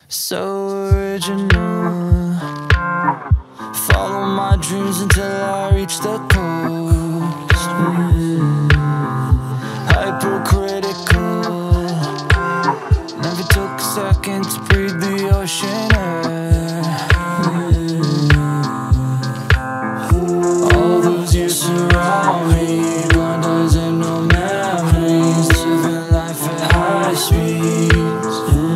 so original. Follow my dreams until I reach the coast. Hypocritical. Never took a second to breathe the ocean air. All those years surround me, blind eyes and no memories, living life at high speeds.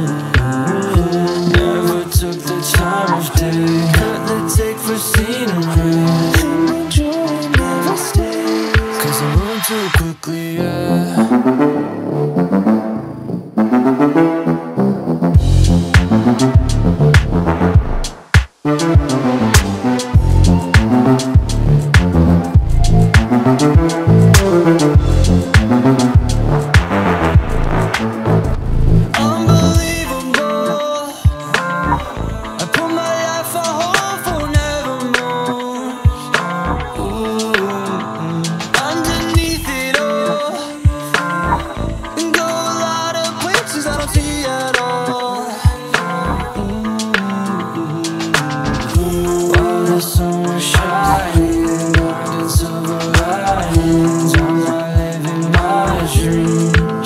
Never took the time of day, cut the take for scenery, and the joy never stays, 'cause I'm moving too quickly, yeah. Unbelievable, I put my life on hold for nevermores. Underneath it all, and go a lot of places I don't see at all. While the sun was shining, gardens of lions, I'm not living my dreams.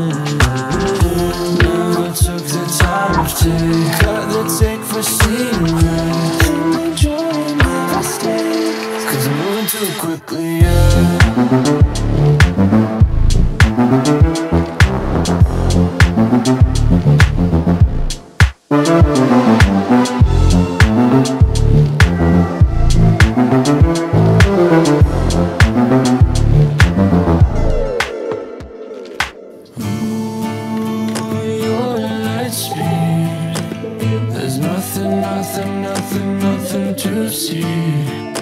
Never took the time of day, cut the take for scenery, and the joy never stays, 'cause I'm moving too quickly, yeah. Your light speed, there's nothing to see.